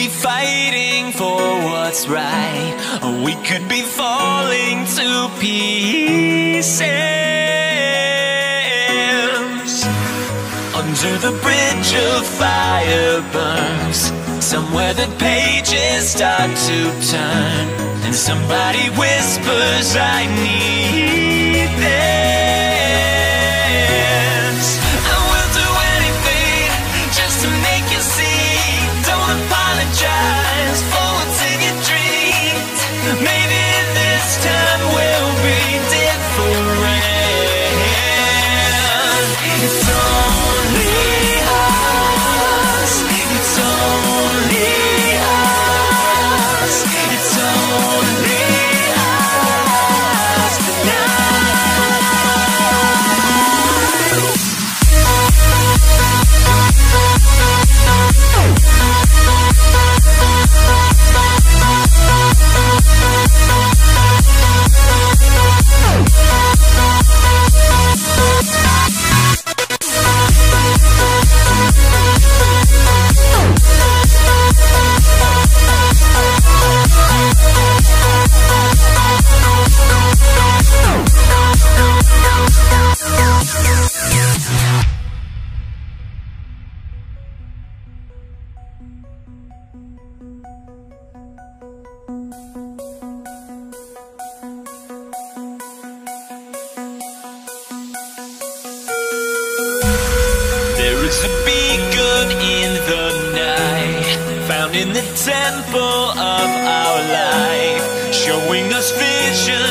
be fighting for what's right, or we could be falling to pieces. Under the bridge of fire burns, somewhere the pages start to turn, and somebody whispers, I need this. I will do anything just to make you see. Don't apologize for what's in your dreams. Maybe this time will be different. It's only us. It's only us. It's only us There's a beacon in the night, found in the temple of our life, showing us vision